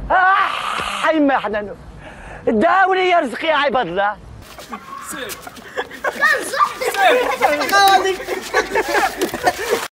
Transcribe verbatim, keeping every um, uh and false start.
آه يما حنانو داولي يا رزقي يا عباد الله. سير كان صح.